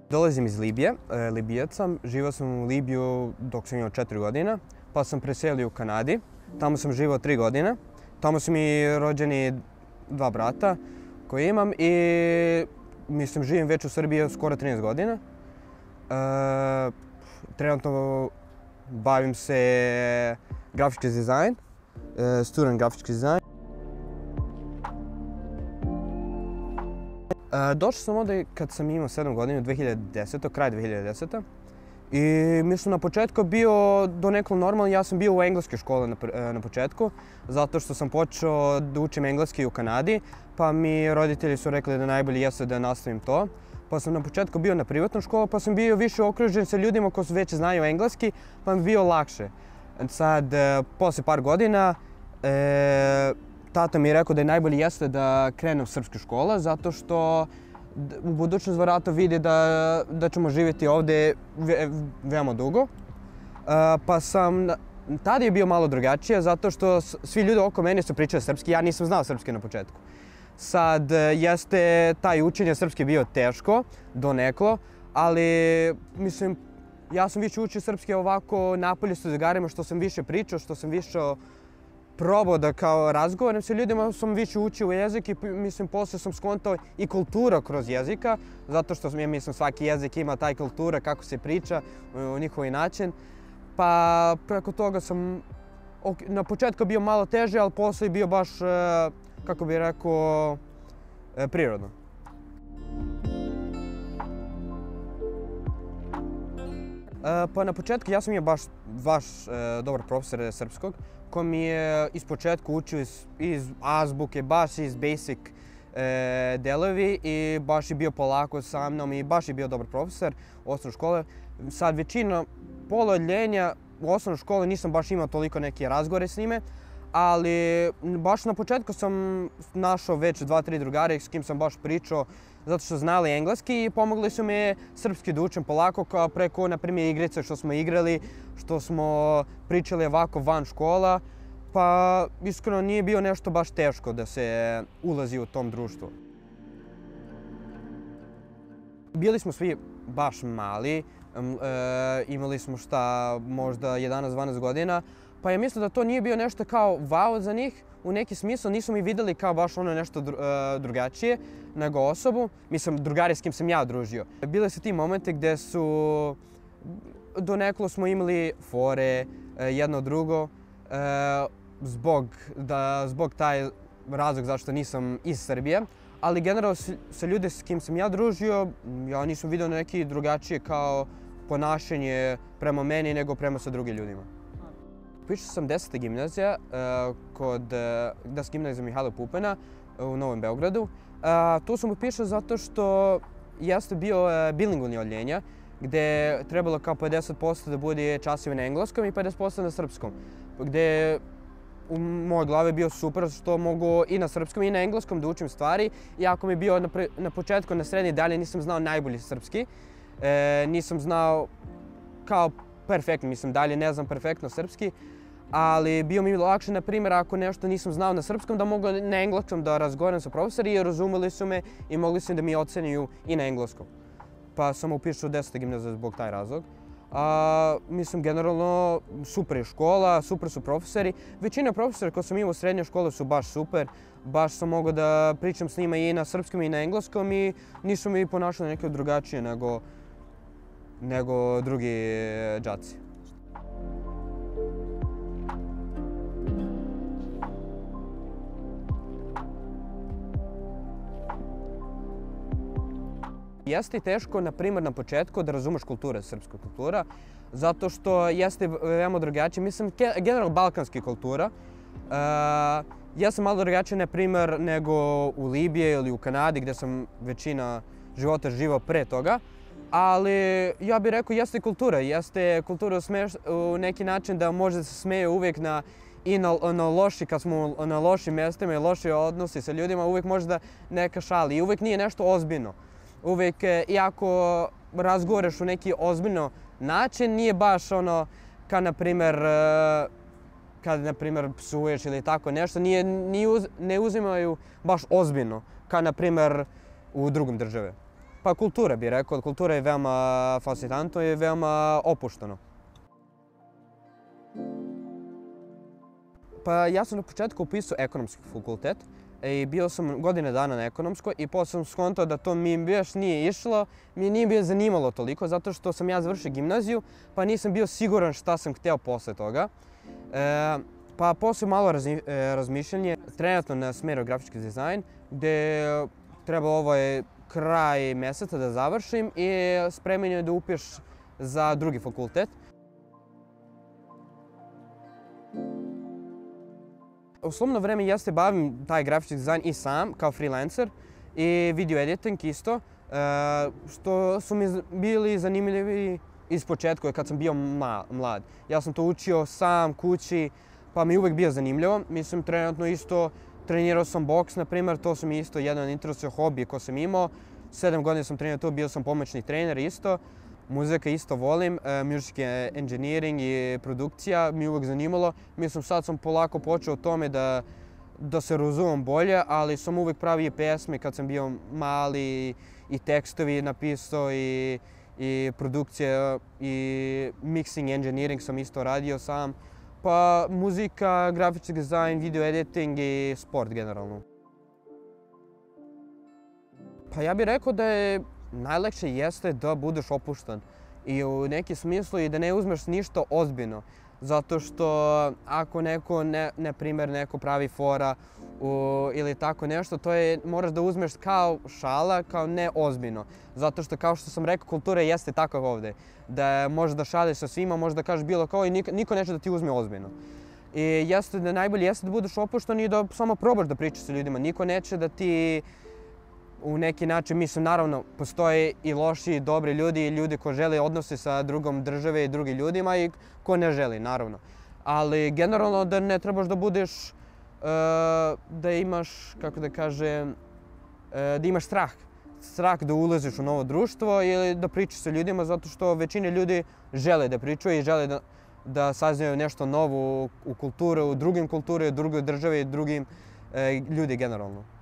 Dolazim iz Libije, Libijac sam. Živio sam u Libiju dok sam imao 4 godina, pa sam preselio u Kanadi. Tamo sam živio 3 godine. Tamo su mi rođeni 2 brata koje imam i mislim živim već u Srbiji skoro 13 godina. Trenutno bavim se grafički dizajn, student grafički dizajn. Došao sam ovdje kad sam imao 7 godina, 2010. kraj 2010. I mislim na početku bio donekle normalno, ja sam bio u engleske škole na početku, zato što sam počeo da učim engleski u Kanadi, pa mi roditelji su rekli da najbolje jeste da nastavim to. Pa sam na početku bio na privatnu školu, pa sam bio više okružen sa ljudima koji već znaju engleski, pa mi bio lakše. Sad, posle par godina, tata mi je rekao da je najbolje jeste da krenem u srpsku školu, zato što u budućnost vjerojatno vidi da ćemo živjeti ovdje veoma dugo. Pa sam, tada je bio malo drugačije, zato što svi ljudi oko mene su pričali srpski, ja nisam znao srpski na početku. Sad, jeste taj učenje srpski bio teško, doneklo, ali mislim, ja sam više učio srpski ovako napolje sa drugarima, što sam više pričao, što sam više probao da kao razgovaram sa ljudima, sam više učio jezik i mislim poslije sam skontao i kultura kroz jezika, zato što mislim svaki jezik ima taj kultura kako se priča u njihovi način. Pa preko toga sam na početku bio malo teže, ali poslije bio baš, kako bih rekao, prirodno. Pa na početku ja sam imao baš dobar profesor srpskog, koji mi je iz početka učio iz azbuke, baš iz basic delovi i baš je bio polako sa mnom i baš je bio dobar profesor u osnovnoj školi. Sad većina pola odljenja u osnovnoj školi nisam baš imao toliko neke razgovore s njime, ali baš na početku sam našao već 2-3 drugare s kim sam baš pričao zato što znali engleski i pomogli su mi srpski da učim polako kao preko, na primjer, igrice što smo igrali, što smo pričali ovako van škola, pa iskreno nije bio nešto baš teško da se ulazi u tom društvu. Bili smo svi baš mali, imali smo možda 11-12 godina, pa ja mislim da to nije bio nešto kao wow za njih, u neki smislu nisu mi vidjeli kao baš ono nešto drugačije nego osobu, mislim drugari s kim sam ja družio. Bili su ti momenti gdje su, doneklo smo imali fore jedno drugo, zbog taj razlog zašto nisam iz Srbije, ali generalno sa ljudi s kim sam ja družio, ja nisam vidio neki drugačije kao ponašanje prema meni nego prema sa drugim ljudima. Upisao sam 10. gimnazija kod gimnazija Mihajla Pupina u Novom Beogradu. Tu sam upisao zato što jeste bio bilingvalni odljenja, gdje je trebalo kao 50% da bude časovi na engleskom i 50% na srpskom. Gdje u mojoj glavi bio super što mogu i na srpskom i na engleskom da učim stvari. Iako mi je bio na početku, na srednji dalje nisam znao najbolji srpski. Nisam znao kao perfektno, mislim dalje ne znam perfektno srpski, ali bio mi lakše, na primjer, ako nešto nisam znao na srpskom, da mogu na engleskom da razgovaram sa profesori i razumeli su me i mogli su da mi ocenjuju i na engleskom. Pa sam upisao 10. gimnaziju zbog taj razlog. Mislim, generalno, super je škola, super su profesori. Većina profesora koje sam imao u srednjoj školi su baš super. Baš sam mogao da pričam s njima i na srpskom i na engleskom i nisu mi ponašali neke drugačije nego drugi đaci. Jeste i teško, na primjer, na početku da razumeš kulture, srpska kultura, zato što jeste veoma drugačije. Mislim, generalno balkanska kultura. Jeste malo drugačije, na primjer, nego u Libiji ili u Kanadi, gdje sam većina života živao pre toga. Ali ja bih rekao jeste kultura u neki način da može da se smeje uvijek na loši, kad smo na lošim mjestima i loši odnosi sa ljudima, uvijek može da neka šali i uvijek nije nešto ozbiljno. Uvijek, iako razgovaraš u neki ozbiljno način, nije baš ono kad na primjer psuješ ili tako nešto, ne uzimaju baš ozbiljno, kao na primjer u drugom države. Pa kultura bih rekao, kultura je veoma fascinantno i veoma opušteno. Pa ja sam na početku upisao ekonomski fakultet i bio sam godine dana na ekonomskoj i posle sam skontao da to mi baš nije išlo, mi nije bio zanimalo toliko zato što sam ja završio gimnaziju pa nisam bio siguran šta sam hteo posle toga. Pa posle malo razmišljanje, trenutno na smeru grafički dizajn gde treba ovaj kraj meseca da završim i spreman je da upiš za drugi fakultet. U slobodno vreme ja se bavim taj grafički dizajn i sam kao freelancer i video editing isto, što su mi bili zanimljivi iz početka kad sam bio mlad. Ja sam to učio sam, kući, pa mi je uvek bio zanimljivo. Mislim, trenutno isto trenirao sam boks, na primjer, to su mi isto jedan interesujući hobi koji sam imao. 7 godina sam trenirao to, bio sam pomoćni trener isto. Muzika isto volim, music engineering i produkcija mi uvek zanimalo. Mislim, sad sam polako počeo o tome da se razumem bolje, ali sam uvek pravio pesme kad sam bio mali i tekstovi napisao i produkcija i mixing engineering sam isto radio sam. Pa muzika, grafički dizajn, video editing i sport generalno. Pa ja bih rekao da je najlakše jeste da budeš opušten i u neki smislu i da ne uzmeš ništa ozbiljno. Zato što ako neko, na primjer, neko pravi fora ili tako nešto, to je, moraš da uzmeš kao šala, kao ne ozbiljno. Zato što, kao što sam rekao, kultura jeste takva ovde. Da možeš da šališ sa svima, možeš da kažeš bilo kao i niko neće da ti uzme ozbiljno. I jeste da najbolje jeste da budeš opušten i da samo probaš da pričaš sa ljudima. Niko neće da ti u neki način, mislim, naravno, postoje i loši i dobri ljudi i ljudi ko žele odnose sa drugom države i drugim ljudima i ko ne želi, naravno. Ali generalno da ne trebaš da budeš, da imaš, kako da kažem, da imaš strah. Strah da ulaziš u novo društvo ili da pričaš sa ljudima zato što većina ljudi žele da pričaju i žele da saznaju nešto novo u kulturi, u drugim kulturi, u drugoj državi i drugim ljudi generalno.